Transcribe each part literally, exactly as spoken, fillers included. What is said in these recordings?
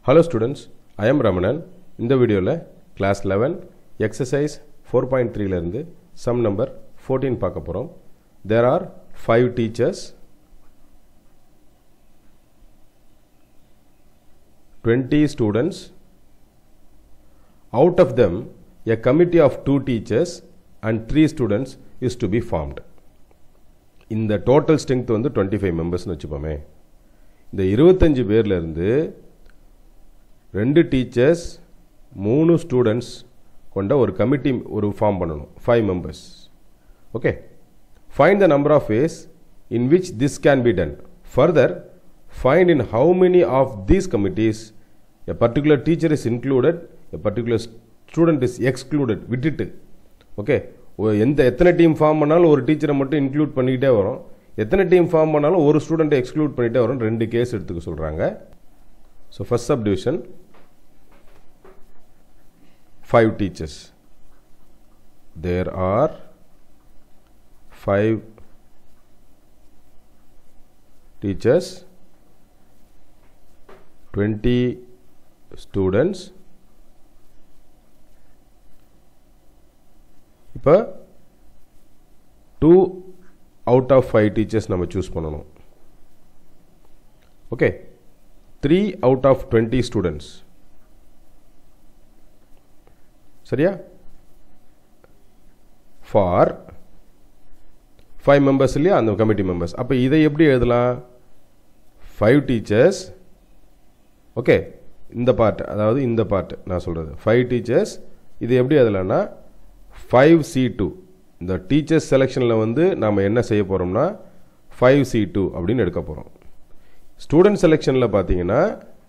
Hello students, I am Ramanan. In the video, class eleven, exercise four point three la irundhu sum number fourteen paaka porom. There are five teachers, twenty students. Out of them, a committee of two teachers and three students is to be formed. In the total strength வந்து twenty-five members னு வெச்சுப்போமே. இந்த இருபத்தஞ்சு பேர்ல இருந்து ரெண்டு teachers மூணு students கொண்ட ஒரு கமிட்டி ஒரு ஃபார்ம் பண்ணணும், five members. Okay. Find the number of ways in which this can be done. Further, find in how many of these committees a particular teacher is included, a particular student is excluded. விட்டுட்டு. Okay. எந்த எத்தனை team form பண்ணாலும் ஒரு டீச்சரை மட்டும் include பண்ணிக்கிட்டே வரும், எத்தனை டீம் ஃபார்ம் பண்ணாலும் ஒரு ஸ்டூடெண்ட்டை எக்ஸ்க்ளூட் பண்ணிகிட்டே வரும். ரெண்டு கேஸ் எடுத்துக்க சொல்கிறாங்க. So first subdivision, five teachers. There are five teachers, twenty students. இப்போ two out of five teachers நம்ம choose பண்ணணும். Okay. three out of twenty students. சரியா? For five members இல்லையா அந்த கமிட்டி members. அப்போ இதை எப்படி எழுதலாம்? five teachers. ஓகே, இந்த பார்ட், அதாவது இந்த பார்ட் நான் சொல்கிறது five teachers. இது எப்படி எழுதலாம்னா five C two. இந்த டீச்சர்ஸ் செலெக்ஷனில் வந்து நாம் என்ன செய்ய போகிறோம்னா five C two அப்படின்னு எடுக்க போகிறோம். ஸ்டூடெண்ட் செலெக்ஷனில் பார்த்தீங்கன்னா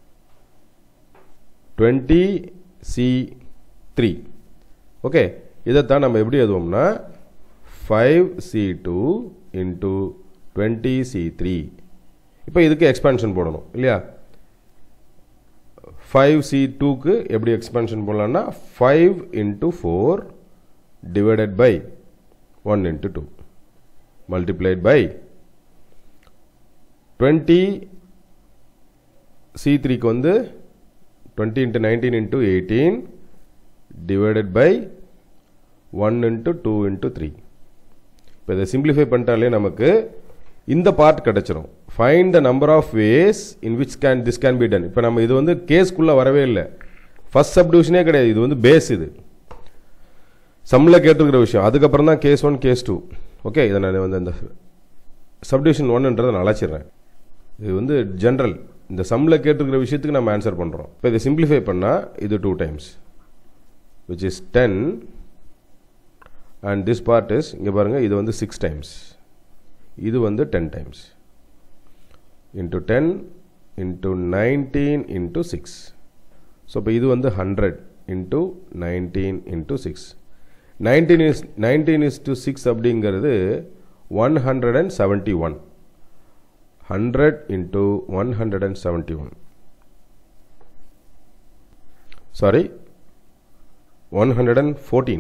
twenty C three. ஓகே, இதைத்தான் நம்ம எப்படி எழுதுவோம்னா five C two into twenty C three. இப்போ இதுக்கு எக்ஸ்பான்ஷன் போடணும் இல்லையா? five C two க்கு எப்படி எக்ஸ்பான்ஷன் போடலாம்னா five into four divided by one into two multiplied by twenty C three க்கு வந்து twenty into nineteen into eighteen divided by one into two into three. இப்போ இதை சிம்பிளிஃபை பண்ணிட்டாலே நமக்கு இந்த பார்ட் கிடைச்சிரும். Find the number of ways in which can this can be done. இப்போ நம்ம இது வந்து கேஸ்க்குள்ளே வரவே இல்லை, ஃபர்ஸ்ட் சப்டிவிஷனே கிடையாது, இது வந்து பேஸ். இது சம்மில் கேட்டுருக்கிற விஷயம், அதுக்கப்புறம் தான் case one case two. Okay, இதை நான் வந்து இந்த சப்டிவிஷன் ஒன்னுன்றதை நான் அழைச்சிடுறேன். இது வந்து ஜென்ரல், இந்த சம்மில் கேட்டுருக்கிற விஷயத்துக்கு நம்ம ஆன்சர் பண்ணுறோம். இப்போ இதை சிம்பிளிஃபை பண்ணால் இது two times which is ten, and this part is இங்கே பாருங்கள், இது வந்து six times, இது வந்து ten times into ten into nineteen into six. So இப்போ இது வந்து one hundred into nineteen into six. nineteen is nineteen is to six அப்படிங்கிறது one hundred seventy-one. one hundred into one hundred seventy-one. Sorry, one hundred fourteen.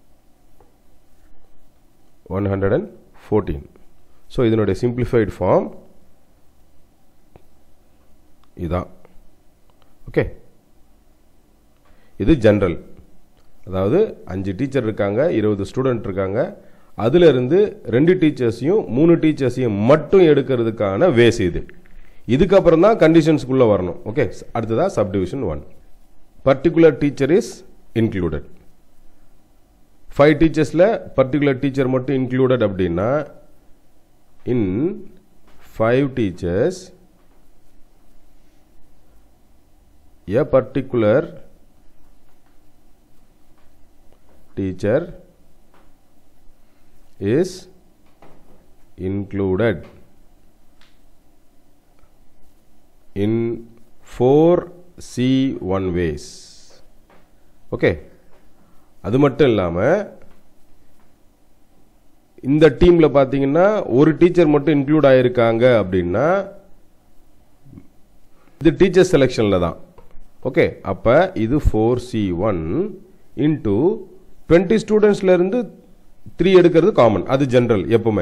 one hundred fourteen. So இதனுடைய simplified form இதான். Okay, இது general, அதாவது அஞ்சு teacher இருக்காங்க, இருபது student இருக்காங்க, அதிலிருந்து ரெண்டு டீச்சர்ஸையும் மூணு டீச்சர்ஸையும் மட்டும் எடுக்கிறதுக்கான வேஸ் இது. இதுக்கப்புறம் தான் கண்டிஷன்ஸ்குள்ளே வரணும். ஓகே, அடுத்ததான் subdivision one. Particular teacher is included. Five டீச்சர்ஸில் பர்டிகுலர் டீச்சர் மட்டும் இன்க்ளூடட் அப்படின்னா in five teachers a particular teacher is included in four C one ways. Okay, அது மட்டும் இல்லாமல் இந்த டீமில் பார்த்தீங்கன்னா ஒரு டீச்சர் மட்டும் இன்க்ளூட் ஆகியிருக்காங்க அப்படின்னா இது டீச்சர் செலெக்ஷனில் தான். ஓகே, அப்போ இது four C one into twenty ஸ்டூடெண்ட்ஸ்ல இருந்து த்ரீ எடுக்கிறது காமன், அது ஜென்ரல் எப்பவுமே.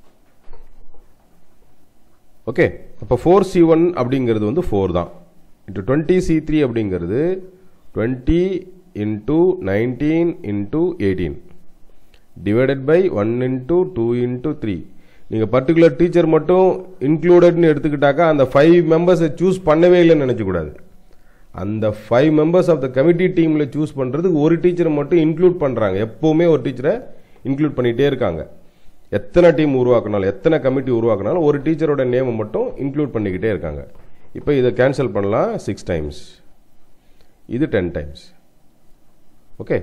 ஓகே, அப்போ ஃபோர் சி ஒன் அப்படிங்கிறது வந்து ஃபோர் தான். into twenty C three அப்படிங்கிறது twenty into nineteen into eighteen divided by one into two into three. நீங்க பர்టిక్యులர் டீச்சர் மட்டும் இன்க்ளூடட்னு எடுத்துக்கிட்டாக்கா அந்த five மெம்பர்ஸை சூஸ் பண்ணவே இல்லைன்னு நினைக்க கூடாது. அந்த five members of the committee டீம்ல சூஸ் பண்றதுக்கு ஒரு டீச்சரை மட்டும் இன்க்ளூட் பண்றாங்க. எப்பவுமே ஒரு டீச்சரை இன்க்ளூட் பண்ணிட்டே இருக்காங்க. எத்தனை டீம் உருவாக்கினாலும் எத்தனை கமிட்டி உருவாக்கினாலும் ஒரு டீச்சரோட நேமை மட்டும் இன்க்ளூட் பண்ணிக்கிட்டே இருக்காங்க. இப்போ இதை கேன்சல் பண்ணலாம் சிக்ஸ் டைம்ஸ், இது ten times. Okay,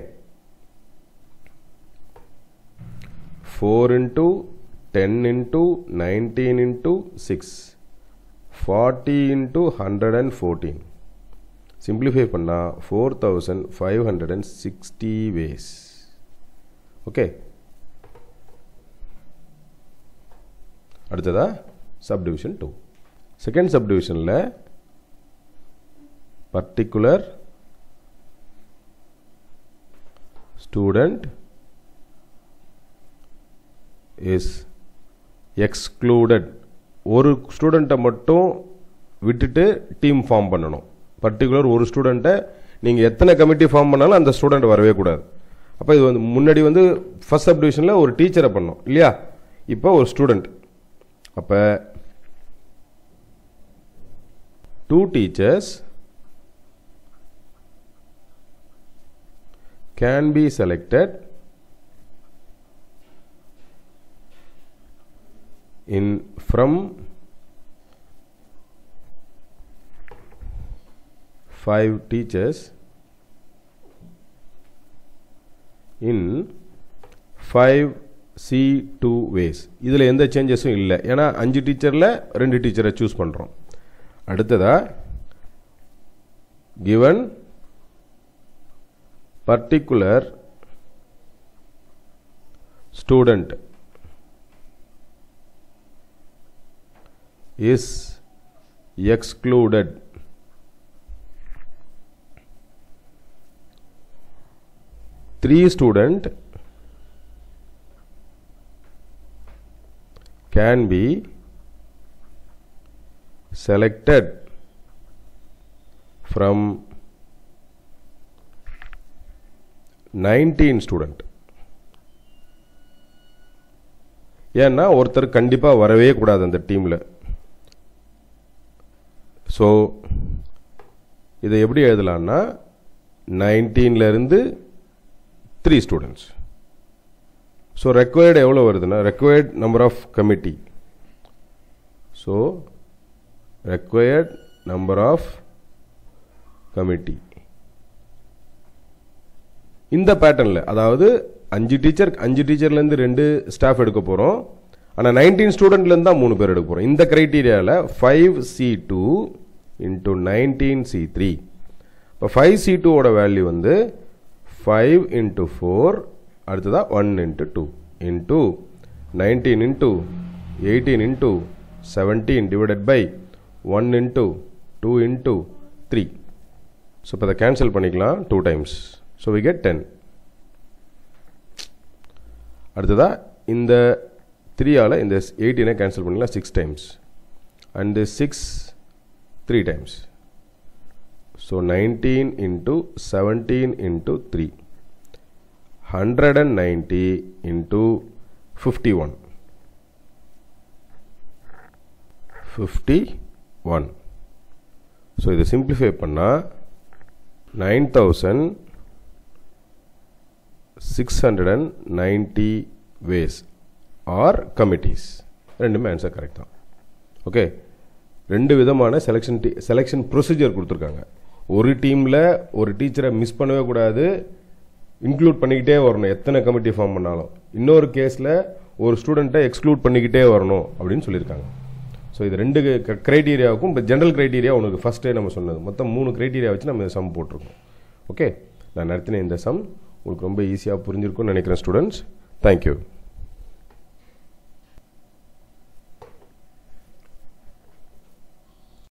four into ten into nineteen into six, forty into one hundred fourteen. Simplify பண்ணா four thousand five hundred sixty ways. Okay. அடுத்ததா subdivision two. Second subdivisionல particular student is excluded. ஒரு ஸ்டூடெண்ட்டை மட்டும் விட்டுட்டு team form பண்ணணும். Particular ஒரு ஸ்டூடெண்ட்டை நீங்கள் எத்தனை கமிட்டி ஃபார்ம் பண்ணாலும் அந்த ஸ்டூடெண்ட் வரவே கூடாது. அப்போ இது வந்து முன்னாடி வந்து ஃபர்ஸ்ட் சப்டிவிஷனில் ஒரு டீச்சரை பண்ணோம் இல்லையா, இப்போ ஒரு ஸ்டூடெண்ட். அப்போ two teachers can be selected in from five teachers in five C two ways. இதில் எந்த சேஞ்சஸும் இல்லை, ஏன்னா அஞ்சு டீச்சரில் ரெண்டு டீச்சரை சூஸ் பண்ணுறோம். அடுத்ததா given particular student is excluded. Three student can be selected from nineteen student. ஏன்னா ஒருத்தர் கண்டிப்பா வரவே கூடாது அந்த டீம்ல. ஸோ இதை எப்படி எழுதலாம்னா நைன்டீன்ல இருந்து த்ரீ ஸ்டூடெண்ட்ஸ். ஸோ ரெக்வயர்டு எவ்வளோ வருதுன்னா required number of committee. So required number of committee இந்த பேட்டர்னில், அதாவது அஞ்சு டீச்சர் அஞ்சு டீச்சர்லேருந்து ரெண்டு ஸ்டாஃப் எடுக்க போகிறோம். ஆனால் நைன்டீன் ஸ்டூடெண்ட்லேருந்து தான் மூணு பேர் எடுக்க போகிறோம். இந்த கிரைட்டீரியாவில் five C two into nineteen C three. இப்போ ஃபைவ் சி டூவோட வேல்யூ வந்து ஃபைவ் இன்டூ ஃபோர், அடுத்ததாக one into two into nineteen into eighteen into seventeen divided by one into two into three. So இப்போ அதை கேன்சல் பண்ணிக்கலாம் two times. So we get ten. அடுத்ததாக இந்த த்ரீயால் இந்த எயிட்டீனை கேன்சல் பண்ணிக்கலாம் six times and six three times. So nineteen into seventeen into three, hundred and ninety into fifty one, fifty one. So இதை சிம்பிளிஃபை பண்ணால் nine thousand six hundred and ninety ways are committees. ரெண்டுமே answer correct தான். Okay, ரெண்டு விதமான selection D selection procedure கொடுத்துருக்காங்க. ஒரு டீமில் ஒரு டீச்சரை மிஸ் பண்ணவே கூடாது, இன்க்ளூட் பண்ணிக்கிட்டே வரணும் எத்தனை கமிட்டி ஃபார்ம் பண்ணாலும். இன்னொரு கேஸில் ஒரு ஸ்டூடெண்ட்டை எக்ஸ்க்ளூட் பண்ணிக்கிட்டே வரணும் அப்படின்னு சொல்லியிருக்காங்க. ஸோ இது ரெண்டு க்ரைட்டீரியாவுக்கும் இப்போ ஜென்ரல் க்ரைட்டீரியா உனக்கு ஃபஸ்ட்டே நம்ம சொன்னது மொத்தம் மூணு க்ரைட்டீரியா வச்சு நம்ம சம் போட்டிருக்கோம். ஓகே, நான் நடத்தின இந்த சம் உங்களுக்கு ரொம்ப ஈஸியாக புரிஞ்சிருக்கும்னு நினைக்கிறேன் ஸ்டூடெண்ட்ஸ். தேங்க்யூ.